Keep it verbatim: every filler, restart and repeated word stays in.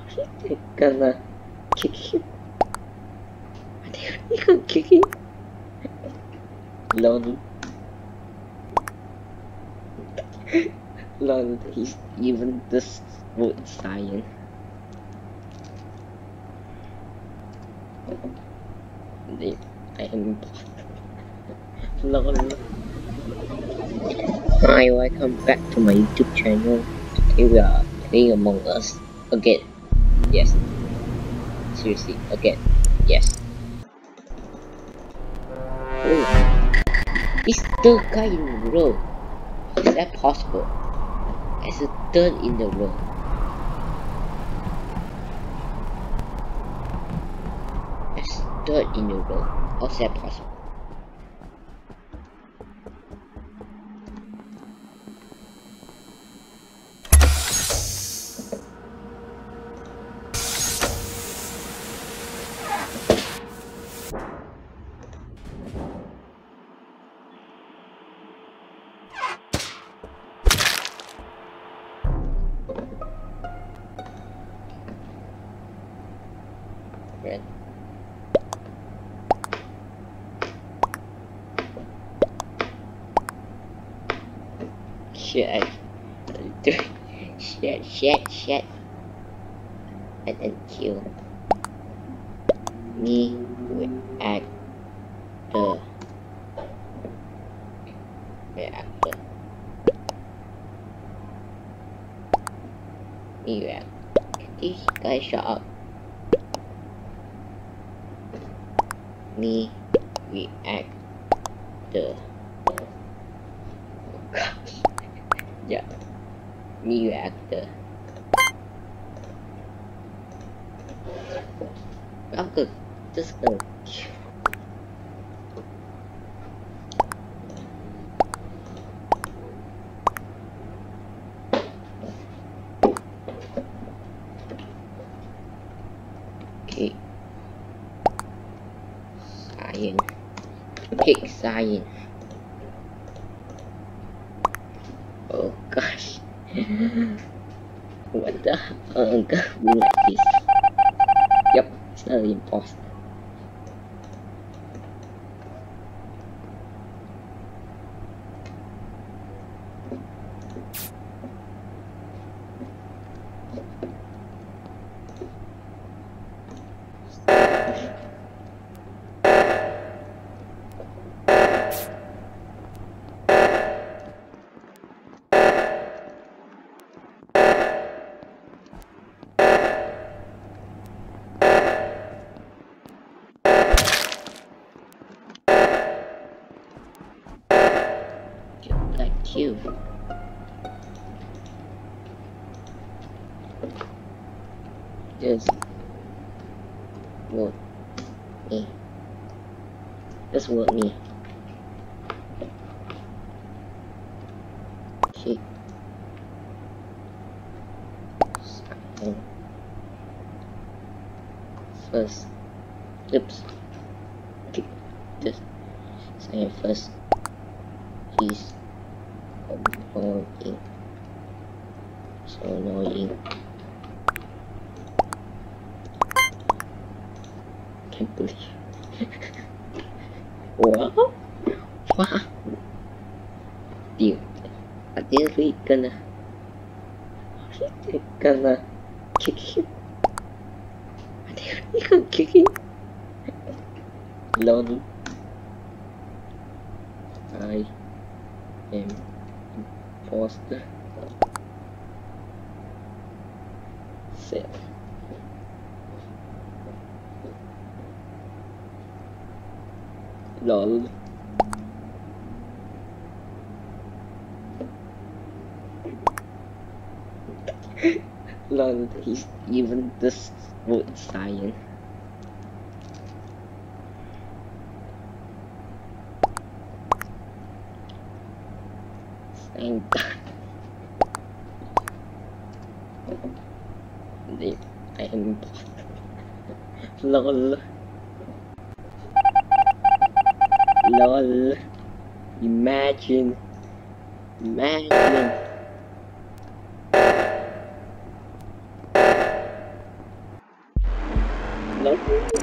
They're gonna kick him. They're gonna kick him. Lol. Lol, he's even this wood science. I am Lol. Hi, welcome back to my YouTube channel. Today we are playing Among Us again. Yes. Seriously, again. Yes. Oh, it's third guy in a row. How is that possible? It's a third in a row. It's third in a row. How's that possible? Red. Shit, shit, shit, shit. And then kill me with actor. Reactor. Me react. These guys shut up. Me reactor. Oh gosh. Yeah. Me reactor. I'm good. Just go. Okay. Science. Pick science. Oh gosh. What the hell? God, we like this. Yep, it's not impossible. Like you. Just vote me. Just vote me. Okay. Sign first. Oops. Okay. Just sign first. He's annoying. So annoying. Can't believe. What? What? Dude, I didn't really gonna. They're gonna kick him. Are they really gonna kick him? Lol. I am imposter. Set. Lol. Lol, he's even this wood science. Same time. I am lol. Lol. Imagine. Imagine. Love you.